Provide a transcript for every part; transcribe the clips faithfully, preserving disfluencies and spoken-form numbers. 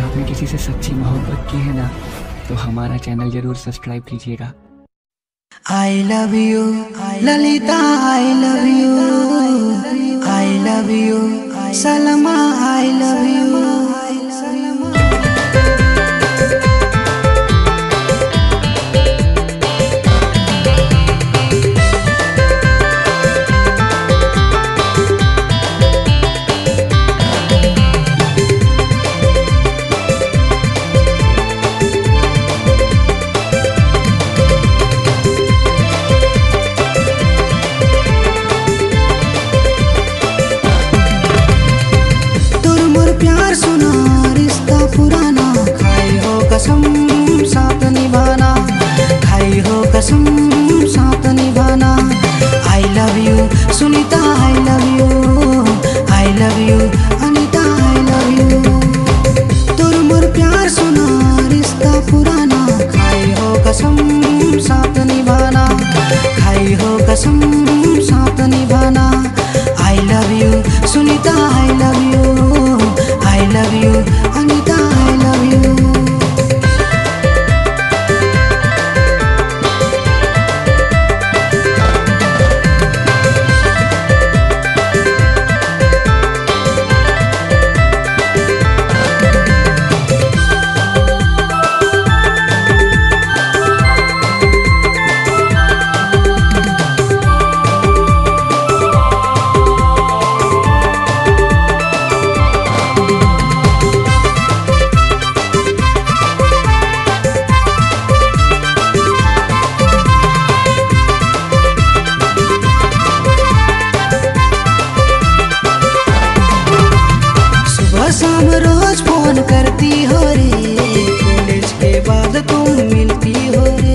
आपने किसी से सच्ची मोहब्बत की है ना, तो हमारा चैनल जरूर सब्सक्राइब कीजिएगा। I love you, Lalita I love you, I love you, Salma I love you। प्यार सुना रिश्ता पुराना, खाई हो कसम साथ निभाना, खाई हो कसम साथ निभाना। I love you Sunita I love you, I love you Anita I love you. तुर मुर प्यार सुना रिश्ता पुराना, खाई हो कसम साथ निभाना, खाई हो कसम साथ निभाना। I love you Sunita I love you, I love you, Anita, I love you। शाम रोज फोन करती हो रे, कॉलेज के बाद तुम मिलती हो रे।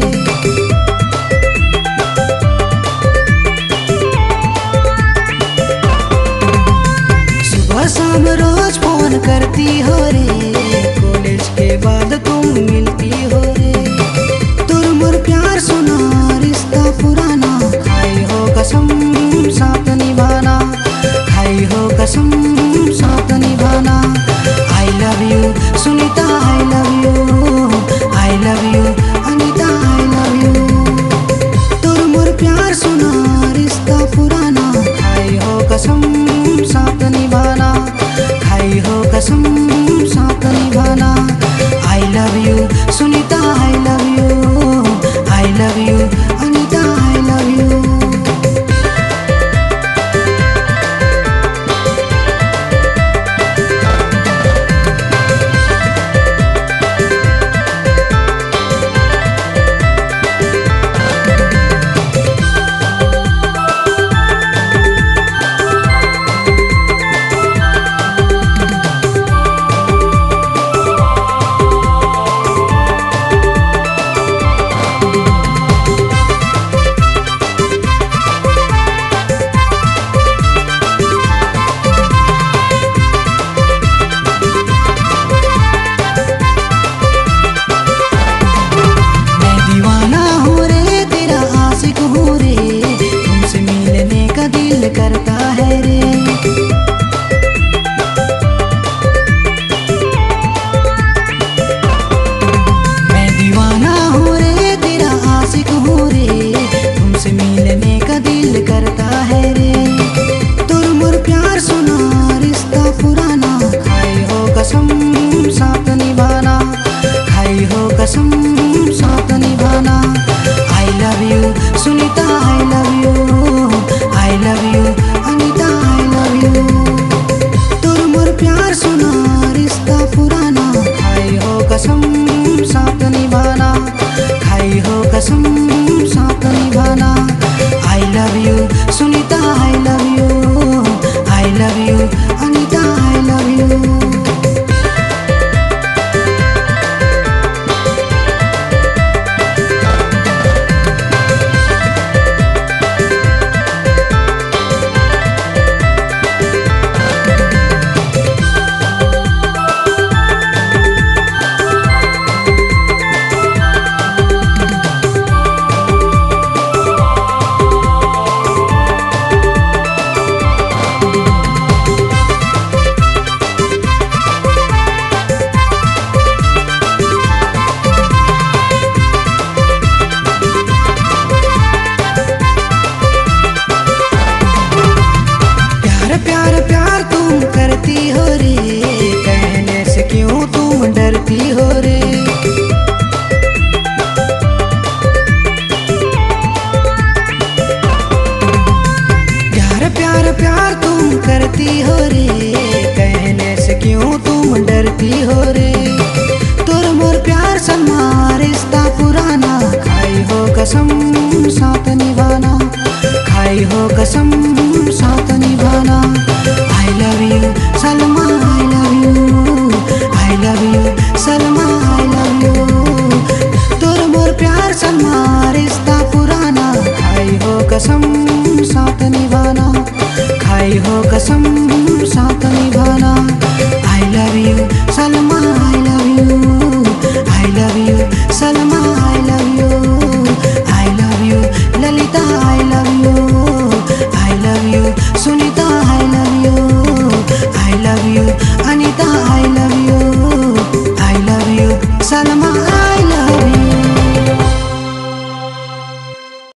सुबह शाम रोज फोन करती हो रे, कॉलेज के बाद तुम मिलती हो रे। तुर मुर प्यार सुना रिश्ता पुराना, खाई हो कसम साथ निभाना, खाई हो कसम साथ निभाना। I love you Sunita I love you, I love you Anita I love you। तुर मुर प्यार सुना रिश्ता पुराना, खाई हो कसम साथ निभाना, खाई हो कसम साथ निभाना। I love you Sunita I love you, I love you Anita I love you। कसम सा